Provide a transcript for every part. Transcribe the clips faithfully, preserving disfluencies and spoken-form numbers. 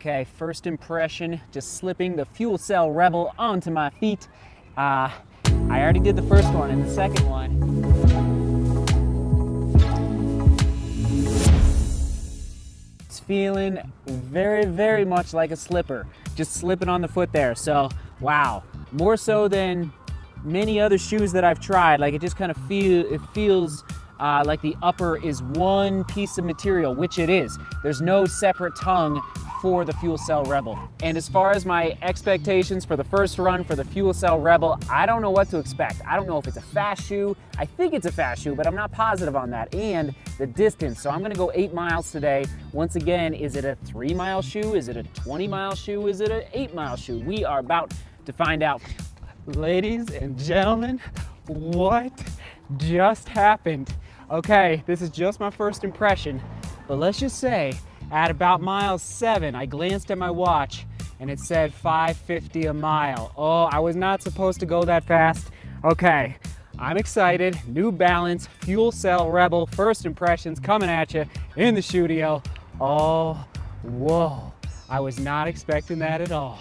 Okay, first impression, just slipping the FuelCell Rebel onto my feet. Uh, I already did the first one, and the second one. It's feeling very, very much like a slipper, just slipping on the foot there. So, wow, more so than many other shoes that I've tried. Like, it just kind of feel, it feels uh, like the upper is one piece of material, which it is. There's no separate tongue for the FuelCell Rebel. And as far as my expectations for the first run for the FuelCell Rebel, I don't know what to expect. I don't know if it's a fast shoe. I think it's a fast shoe, but I'm not positive on that. And the distance, so I'm gonna go eight miles today. Once again, is it a three mile shoe? Is it a twenty mile shoe? Is it an eight mile shoe? We are about to find out. Ladies and gentlemen, what just happened? Okay, this is just my first impression, but let's just say at about mile seven, I glanced at my watch and it said five fifty a mile. Oh, I was not supposed to go that fast. Okay, I'm excited. New Balance FuelCell Rebel, first impressions coming at you in the studio. Oh, whoa, I was not expecting that at all.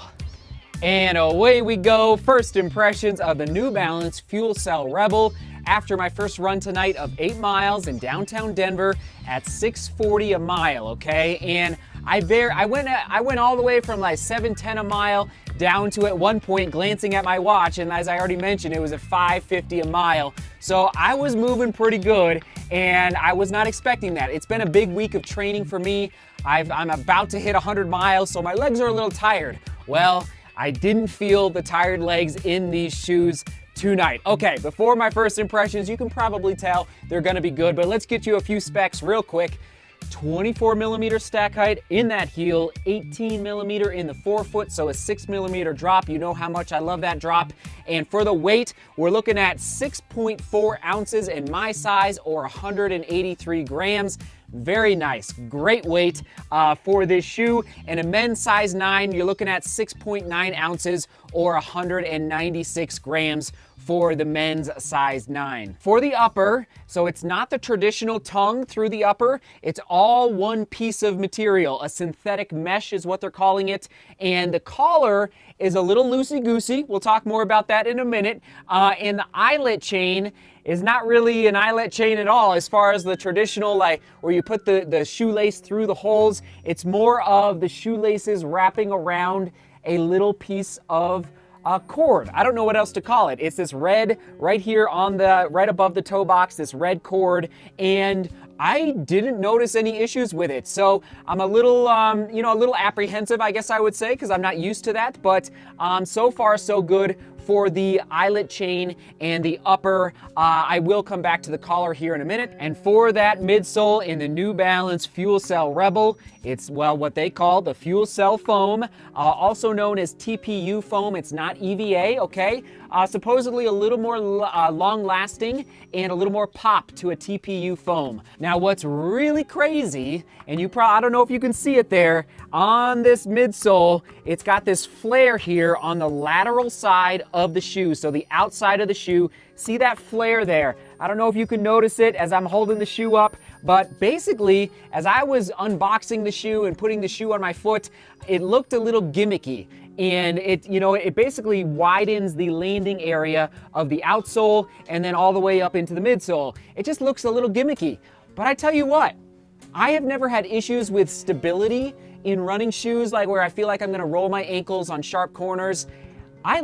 And away we go, first impressions of the New Balance FuelCell Rebel after my first run tonight of eight miles in downtown Denver at six forty a mile, okay? And I ver I went I went all the way from like seven ten a mile down to at one point glancing at my watch, and as I already mentioned, it was at five fifty a mile. So I was moving pretty good, and I was not expecting that. It's been a big week of training for me. I've, I'm about to hit one hundred miles, so my legs are a little tired. Well, I didn't feel the tired legs in these shoes tonight. Okay, before my first impressions, you can probably tell they're gonna be good, but let's get you a few specs real quick. twenty-four millimeter stack height in that heel, eighteen millimeter in the forefoot, so a six millimeter drop. You know how much I love that drop. And for the weight, we're looking at six point four ounces in my size, or one hundred eighty-three grams. Very nice, great weight uh, for this shoe. And a men's size nine, you're looking at six point nine ounces or one hundred ninety-six grams for the men's size nine. For the upper, so it's not the traditional tongue through the upper, it's all one piece of material. A synthetic mesh is what they're calling it. And the collar is a little loosey-goosey. We'll talk more about that in a minute. Uh, and the eyelet chain is not really an eyelet chain at all as far as the traditional, like where you put the, the shoelace through the holes. It's more of the shoelaces wrapping around a little piece of uh, cord. I don't know what else to call it. It's this red right here on the, right above the toe box, this red cord, and I didn't notice any issues with it. So I'm a little, um, you know, a little apprehensive, I guess I would say, because I'm not used to that, but um, so far so good for the eyelet chain and the upper. Uh, I will come back to the collar here in a minute. And for that midsole in the New Balance FuelCell Rebel, it's, well, what they call the FuelCell foam, uh, also known as T P U foam. It's not E V A, okay? Uh, supposedly a little more uh, long-lasting and a little more pop to a T P U foam. Now, what's really crazy, and you probably, I don't know if you can see it there, on this midsole, it's got this flare here on the lateral side of the shoe, so the outside of the shoe. See that flare there? I don't know if you can notice it as I'm holding the shoe up, but basically, as I was unboxing the shoe and putting the shoe on my foot, it looked a little gimmicky. And it, you know, it basically widens the landing area of the outsole and then all the way up into the midsole. It just looks a little gimmicky. But I tell you what, I have never had issues with stability in running shoes, like where I feel like I'm gonna roll my ankles on sharp corners. I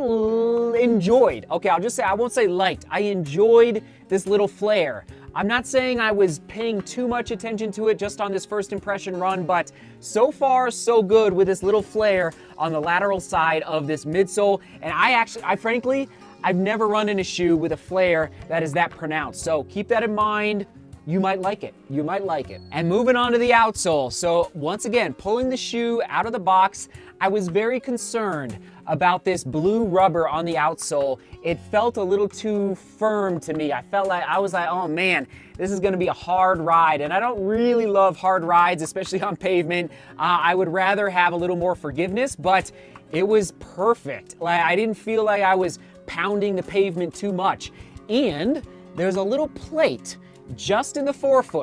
enjoyed, okay, I'll just say, I won't say liked, I enjoyed this little flare. I'm not saying I was paying too much attention to it just on this first impression run, but so far so good with this little flare on the lateral side of this midsole. And I actually, I frankly, I've never run in a shoe with a flare that is that pronounced. So keep that in mind. You might like it. You might like it. And moving on to the outsole. So once again, pulling the shoe out of the box, I was very concerned about this blue rubber on the outsole. It felt a little too firm to me. I felt like, I was like, oh man, this is gonna be a hard ride. And I don't really love hard rides, especially on pavement. Uh, I would rather have a little more forgiveness, but it was perfect. Like, I didn't feel like I was pounding the pavement too much. And there's a little plate just in the forefoot.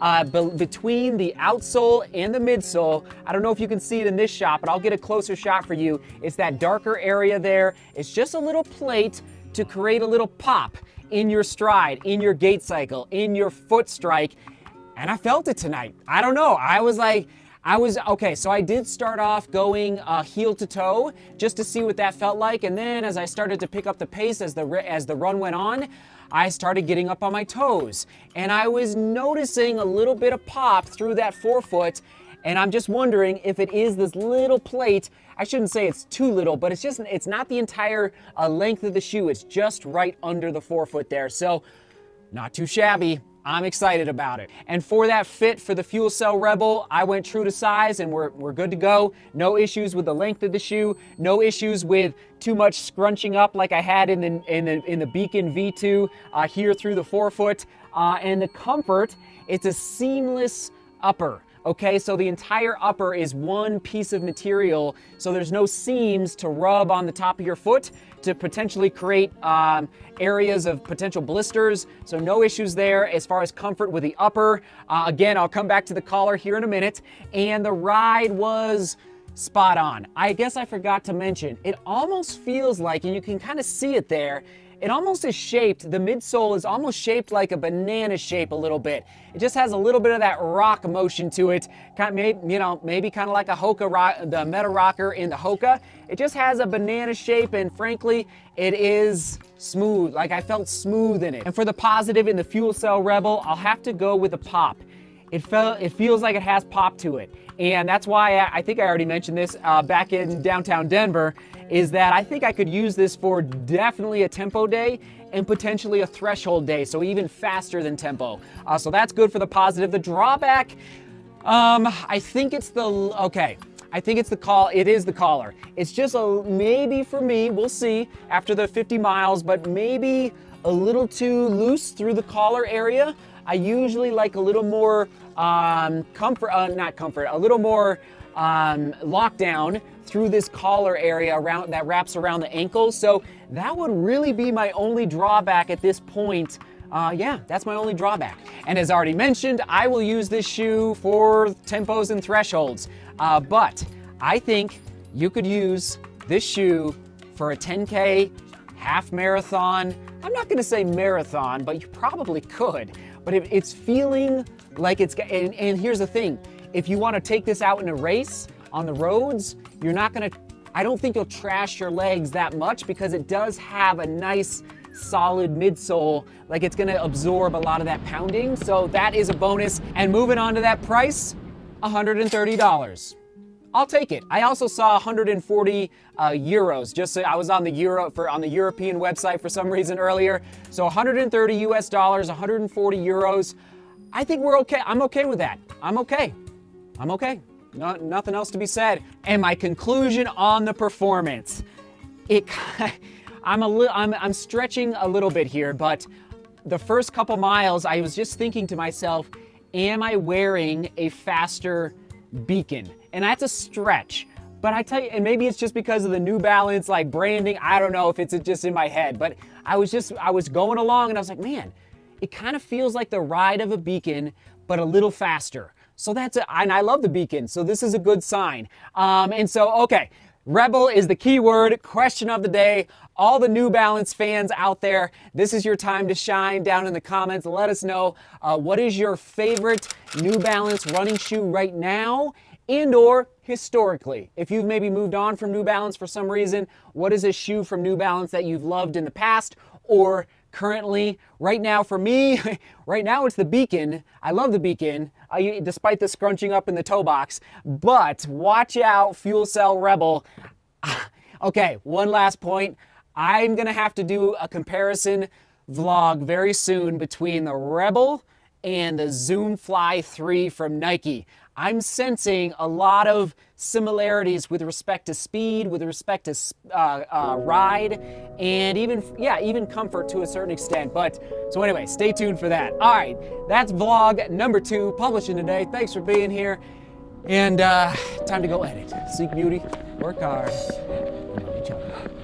uh, be between the outsole and the midsole. I don't know if you can see it in this shot, but I'll get a closer shot for you. It's that darker area there. It's just a little plate to create a little pop in your stride, in your gait cycle, in your foot strike. And I felt it tonight. I don't know. I was like, I was, okay, so I did start off going uh, heel to toe just to see what that felt like. And then as I started to pick up the pace as the, as the run went on, I started getting up on my toes. And I was noticing a little bit of pop through that forefoot. And I'm just wondering if it is this little plate. I shouldn't say it's too little, but it's just, it's not the entire uh, length of the shoe. It's just right under the forefoot there. So not too shabby. I'm excited about it. And for that fit for the FuelCell Rebel, I went true to size and we're, we're good to go. No issues with the length of the shoe. No issues with too much scrunching up like I had in the, in the, in the Beacon V two uh, here through the forefoot. Uh, and the comfort, it's a seamless upper. Okay, so the entire upper is one piece of material, so there's no seams to rub on the top of your foot to potentially create um, areas of potential blisters, so no issues there as far as comfort with the upper. Uh, again, I'll come back to the collar here in a minute, and the ride was spot on. I guess I forgot to mention, it almost feels like, and you can kind of see it there, it almost is shaped, the midsole is almost shaped like a banana shape a little bit. It just has a little bit of that rock motion to it, kind of maybe, you know, maybe kind of like a Hoka rock, the Meta Rocker in the Hoka. It just has a banana shape, and frankly, it is smooth. Like I felt smooth in it. And for the positive in the FuelCell Rebel, I'll have to go with a pop. It felt, it feels like it has pop to it. And that's why I, I think I already mentioned this uh, back in downtown Denver, is that I think I could use this for definitely a tempo day and potentially a threshold day, so even faster than tempo. Uh, so that's good for the positive. The drawback, um, I think it's the, okay, I think it's the call, it is the collar. It's just a, maybe for me, we'll see after the fifty miles, but maybe a little too loose through the collar area. I usually like a little more um, comfort, uh, not comfort, a little more um, lockdown through this collar area around that wraps around the ankle. So that would really be my only drawback at this point. Uh, yeah, that's my only drawback. And as already mentioned, I will use this shoe for tempos and thresholds. Uh, but I think you could use this shoe for a ten K, half marathon. I'm not gonna say marathon, but you probably could. But it, it's feeling like it's, and, and here's the thing, if you wanna take this out in a race on the roads, you're not gonna, I don't think you'll trash your legs that much because it does have a nice solid midsole, like it's gonna absorb a lot of that pounding. So that is a bonus. And moving on to that price, one hundred thirty dollars. I'll take it. I also saw one hundred forty uh, euros. Just so I was on the Euro for on the European website for some reason earlier. So one hundred thirty U S dollars, one hundred forty euros. I think we're okay. I'm okay with that. I'm okay. I'm okay. No, nothing else to be said. And my conclusion on the performance. It. I'm a little. I'm. I'm stretching a little bit here, but the first couple miles, I was just thinking to myself, am I wearing a faster Beacon? And that's a stretch. But I tell you, and maybe it's just because of the New Balance like branding. I don't know if it's just in my head, but I was just, I was going along and I was like, man, it kind of feels like the ride of a Beacon, but a little faster. So that's, a, and I love the Beacon, so this is a good sign. Um, and so, okay, Rebel is the key word, question of the day. All the New Balance fans out there, this is your time to shine. Down in the comments, let us know uh, what is your favorite New Balance running shoe right now, and or historically. If you've maybe moved on from New Balance for some reason, what is a shoe from New Balance that you've loved in the past or currently? Right now for me, right now it's the Beacon. I love the Beacon, uh, despite the scrunching up in the toe box. But watch out, FuelCell Rebel. Okay, one last point. I'm gonna have to do a comparison vlog very soon between the Rebel and the Zoom Fly three from Nike. I'm sensing a lot of similarities with respect to speed, with respect to uh, uh, ride, and even, yeah, even comfort to a certain extent. But, so anyway, stay tuned for that. All right, that's vlog number two, publishing today. Thanks for being here. And uh, time to go edit. Seek beauty, work hard, and love each other.